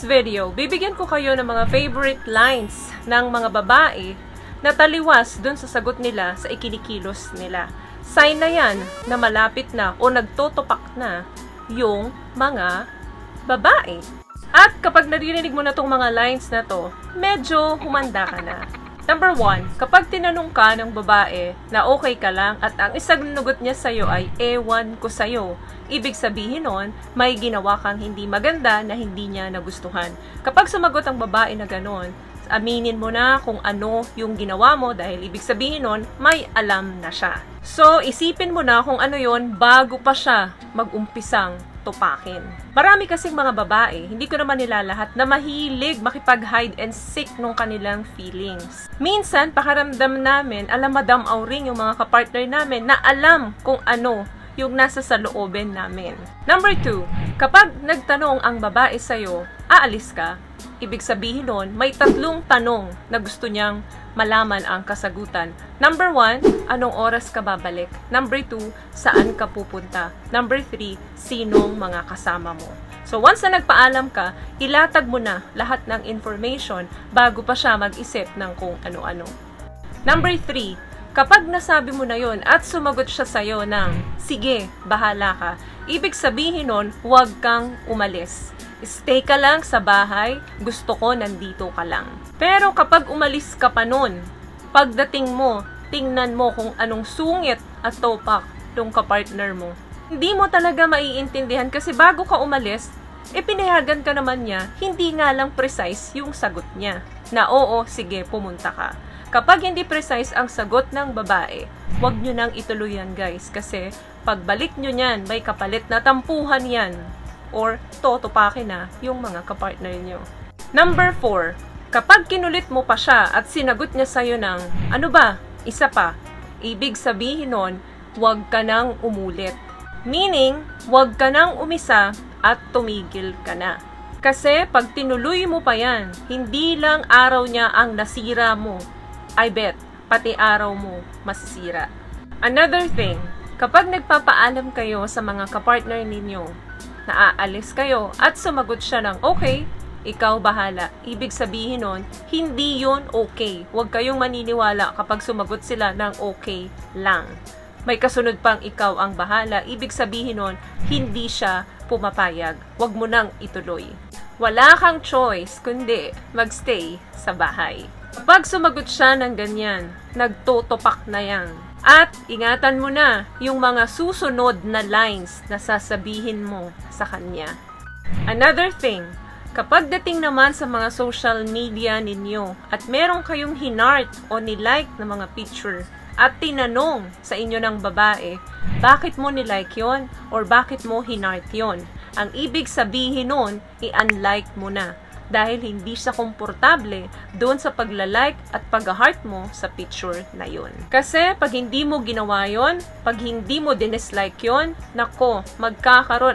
video, bibigyan ko kayo ng mga favorite lines ng mga babae na taliwas dun sa sagot nila sa ikinikilos nila. Sign na yan na malapit na o nagtotopak na yung mga babae. At kapag naririnig mo na tong mga lines na to, medyo humanda ka na. Number 1, kapag tinanong ka ng babae na okay ka lang at ang isang nugot niya sa'yo ay ewan ko sa'yo, ibig sabihin nun, may ginawa kang hindi maganda na hindi niya nagustuhan. Kapag sumagot ang babae na ganon, aminin mo na kung ano yung ginawa mo dahil ibig sabihin nun, may alam na siya. So, isipin mo na kung ano yon bago pa siya mag-umpisang tupakin. Marami kasing mga babae, hindi ko naman nilalahat, na mahilig makipag-hide and seek nung kanilang feelings. Minsan, pakaramdam namin, alam Madam Auring yung mga kapartner namin na alam kung ano yung nasa sa loobin namin. Number 2, kapag nagtanong ang babae sa'yo, aalis ka, ibig sabihin nun, may 3 tanong na gusto niyang malaman ang kasagutan. Number 1, anong oras ka babalik? Number 2, saan ka pupunta? Number 3, sinong mga kasama mo? So, once na nagpaalam ka, ilatag mo na lahat ng information bago pa siya mag-isip ng kung ano-ano. Number 3, kapag nasabi mo na yon at sumagot siya sa'yo ng, sige, bahala ka, ibig sabihin nun, huwag kang umalis. Stay ka lang sa bahay, gusto ko nandito ka lang. Pero kapag umalis ka pa nun, pagdating mo, tingnan mo kung anong sungit at topak ng kapartner mo. Hindi mo talaga maiintindihan kasi bago ka umalis, pinayagan ka naman niya, hindi nga lang precise yung sagot niya. Na oo, sige, pumunta ka. Kapag hindi precise ang sagot ng babae, huwag nyo nang ituloy yan guys. Kasi pagbalik nyo yan, may kapalit na tampuhan yan. Or totopakin na yung mga kapartner nyo. Number 4, kapag kinulit mo pa siya at sinagot niya sa'yo ng, ano ba, isa pa, ibig sabihin nun, huwag ka nang umulit. Meaning, huwag ka nang umisa at tumigil ka na. Kasi pag tinuloy mo pa yan, hindi lang araw niya ang nasira mo, I bet, pati araw mo masisira. Another thing, kapag nagpapaalam kayo sa mga kapartner ninyo, naaalis kayo at sumagot siya ng okay, ikaw bahala. Ibig sabihin nun, hindi yun okay. Huwag kayong maniniwala kapag sumagot sila ng okay lang. May kasunod pang ikaw ang bahala. Ibig sabihin nun, hindi siya pumapayag. Huwag mo nang ituloy. Wala kang choice kundi magstay sa bahay. Kapag sumagot siya ng ganyan, nagtotopak na yan. At ingatan mo na yung mga susunod na lines na sasabihin mo sa kanya. Another thing, kapag dating naman sa mga social media ninyo at meron kayong hinart o nilike na mga picture at tinanong sa inyo ng babae, bakit mo nilike yon or bakit mo hinart yon? Ang ibig sabihin nun, i-unlike mo na. Dahil hindi siya komportable doon sa paglalike at pag-heart mo sa picture na yun. Kasi pag hindi mo ginawa yun, pag hindi mo dinislike yun, nako, magkakaroon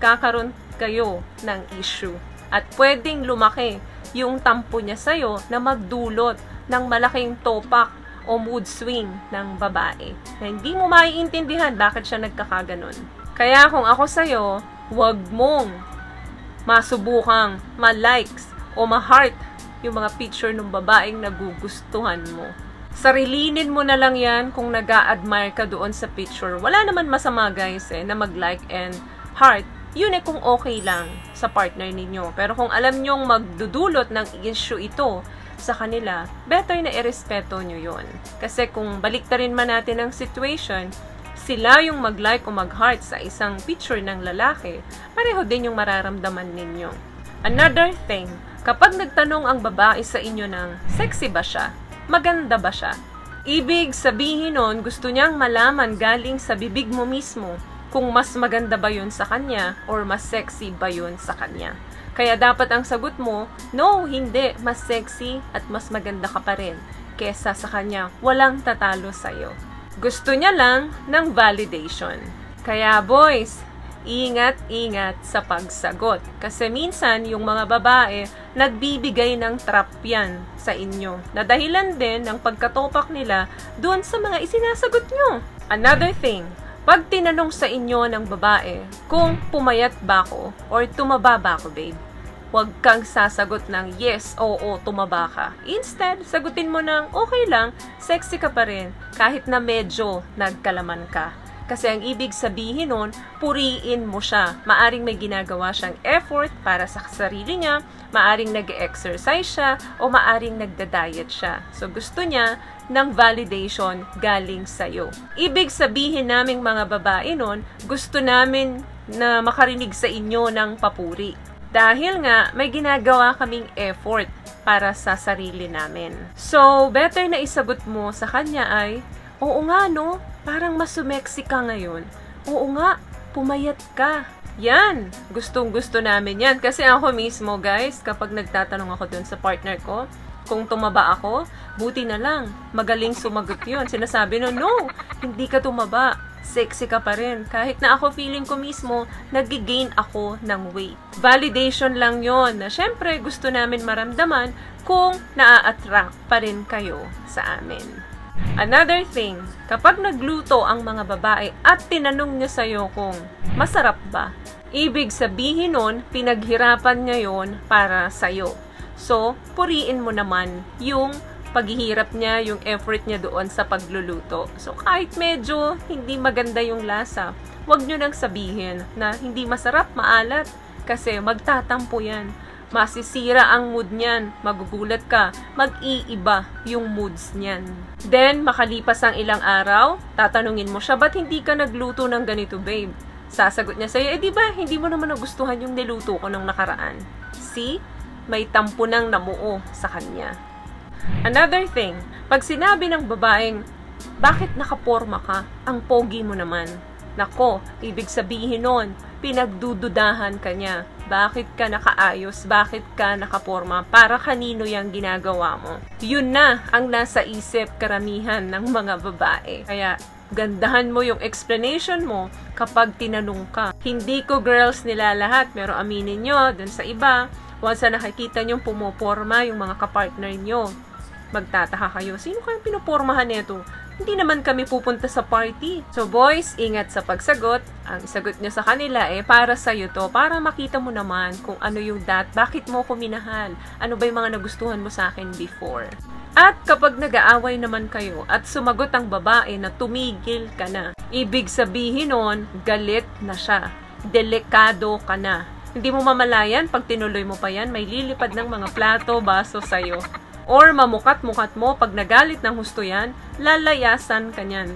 kayo ng issue. At pwedeng lumaki yung tampo niya sa'yo na magdulot ng malaking topak o mood swing ng babae. Na hindi mo maiintindihan bakit siya nagkakaganon. Kaya kung ako sa'yo, huwag mong masubukang ma-likes o ma-heart yung mga picture ng babaeng nagugustuhan mo. Sarilinin mo na lang yan kung nag-a-admire ka doon sa picture. Wala naman masama guys na mag-like and heart. Yun kung okay lang sa partner ninyo. Pero kung alam nyong magdudulot ng issue ito sa kanila, better na irespeto nyo yun. Kasi kung baliktarin man natin ang situation, sila yung mag-like o mag-heart sa isang picture ng lalaki, pareho din yung mararamdaman ninyo. Another thing, kapag nagtanong ang babae sa inyo ng sexy ba siya, maganda ba siya, ibig sabihin nun gusto niyang malaman galing sa bibig mo mismo kung mas maganda ba yun sa kanya or mas sexy ba yun sa kanya. Kaya dapat ang sagot mo, no, hindi, mas sexy at mas maganda ka pa rin kesa sa kanya, walang tatalo sa'yo. Gusto niya lang ng validation. Kaya boys, ingat-ingat sa pagsagot. Kasi minsan, yung mga babae, nagbibigay ng trap yan sa inyo. Na dahilan din ng pagkatopak nila doon sa mga isinasagot nyo. Another thing, pag tinanong sa inyo ng babae kung pumayat ba ako or tumaba ba ako, babe, huwag kang sasagot ng yes, oo, tumaba ka. Instead, sagutin mo ng okay lang, sexy ka pa rin, kahit na medyo nagkalaman ka. Kasi ang ibig sabihin nun, puriin mo siya. Maaring may ginagawa siyang effort para sa sarili niya, maaring nag-exercise siya, o maaring nagda-diet siya. So gusto niya ng validation galing sa'yo. Ibig sabihin naming mga babae nun, gusto namin na makarinig sa inyo ng papuri. Dahil nga, may ginagawa kaming effort para sa sarili namin. So, better na isagot mo sa kanya ay, oo nga no, parang mas sumexy ka ngayon. Oo nga, pumayat ka. Yan, gustong-gusto namin yan. Kasi ako mismo guys, kapag nagtatanong ako dun sa partner ko, kung tumaba ako, buti na lang, magaling sumagot yun. Sinasabi no, hindi ka tumaba. Sexy ka pa rin. Kahit na ako feeling ko mismo, nag-gain ako ng weight. Validation lang yon na syempre gusto namin maramdaman kung naa-attract pa rin kayo sa amin. Another thing, kapag nagluto ang mga babae at tinanong niya sa'yo kung masarap ba, ibig sabihin nun, pinaghirapan niya yon para sa'yo. So, puriin mo naman yung paghihirap niya, yung effort niya doon sa pagluluto. So, kahit medyo hindi maganda yung lasa, wag nyo nang sabihin na hindi masarap, maalat. Kasi magtatampo yan. Masisira ang mood niyan. Magugulat ka. Mag-iiba yung moods niyan. Then, makalipas ang ilang araw, tatanungin mo siya, ba't hindi ka nagluto ng ganito, babe? Sasagot niya sa'yo, di ba, hindi mo naman nagustuhan yung niluto ko nung nakaraan. See? May tampo nang namuo sa kanya. Another thing, pag sinabi ng babaeng, bakit nakaporma ka? Ang pogi mo naman. Nako, ibig sabihin nun, pinagdududahan ka niya. Bakit ka nakaayos? Bakit ka nakaporma? Para kanino yung ginagawa mo? Yun na ang nasa isip karamihan ng mga babae. Kaya, gandahan mo yung explanation mo kapag tinanong ka. Hindi ko girls nila lahat, pero aminin nyo, dun sa iba, once na nakikita nyo pumoporma yung mga kapartner nyo, magtataka kayo, sino kayong pinupormahan nito? Hindi naman kami pupunta sa party. So boys, ingat sa pagsagot. Ang isagot nyo sa kanila para sa'yo to, para makita mo naman kung ano yung bakit mo ko minahal, ano ba yung mga nagustuhan mo sa akin before. At kapag nag-aaway naman kayo at sumagot ang babae na tumigil ka na, ibig sabihin nun, galit na siya. Delikado ka na. Hindi mo mamalayan, pag tinuloy mo pa yan, may lilipad ng mga plato, baso sa'yo. Or mamukat-mukat mo, pag nagalit ng husto yan, lalayasan ka niyan.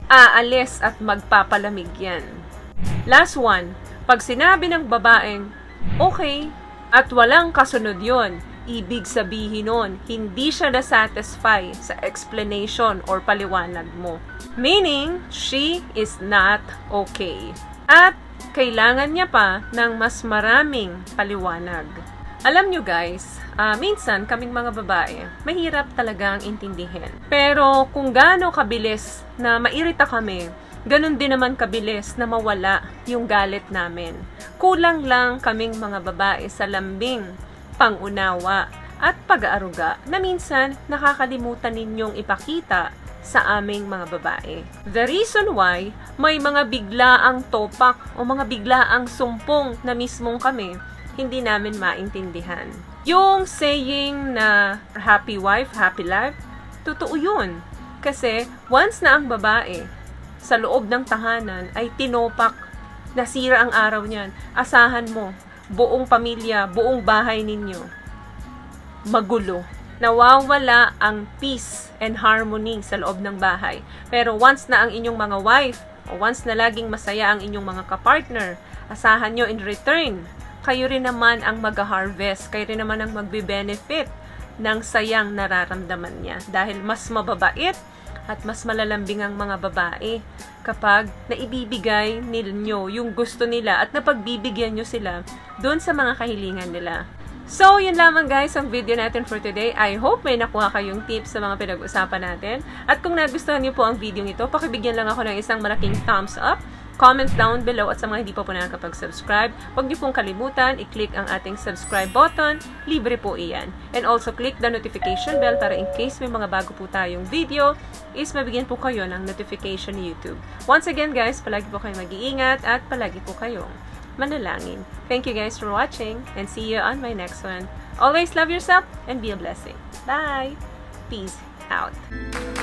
Aalis at magpapalamig yan. Last one, pag sinabi ng babaeng, okay, at walang kasunod yon, ibig sabihin nun, hindi siya na-satisfy sa explanation or paliwanag mo. Meaning, she is not okay. At kailangan niya pa ng mas maraming paliwanag. Alam nyo guys, minsan kaming mga babae, mahirap talagang intindihin. Pero kung gaano kabilis na mairita kami, ganun din naman kabilis na mawala yung galit namin. Kulang lang kaming mga babae sa lambing, pangunawa, at pag-aaruga na minsan nakakalimutan ninyong ipakita sa aming mga babae. The reason why may mga biglaang topak o mga biglaang sumpong na mismong kami, hindi namin maintindihan. Yung saying na happy wife, happy life, totoo yun. Kasi once na ang babae sa loob ng tahanan ay tinopak, nasira ang araw niyan, asahan mo, buong pamilya, buong bahay ninyo, magulo. Nawawala ang peace and harmony sa loob ng bahay. Pero once na ang inyong mga wife, o once na laging masaya ang inyong mga kapartner, asahan nyo in return, kayo rin naman ang mag-harvest, kayo rin naman ang magbe-benefit ng sayang nararamdaman niya. Dahil mas mababait at mas malalambing ang mga babae kapag naibibigay ninyo yung gusto nila at napagbibigyan nyo sila doon sa mga kahilingan nila. So, yun lamang guys ang video natin for today. I hope may nakuha kayong tips sa mga pinag-usapan natin. At kung nagustuhan niyo po ang video ito, pakibigyan lang ako ng isang malaking thumbs up. Comment down below at sa mga hindi pa po nakakapag-subscribe, huwag niyo pong kalimutan, i-click ang ating subscribe button, libre po iyan. And also click the notification bell para in case may mga bago po tayong video, is mabigyan po kayo ng notification ni YouTube. Once again guys, palagi po kayong mag-iingat at palagi po kayong manalangin. Thank you guys for watching and see you on my next one. Always love yourself and be a blessing. Bye! Peace out.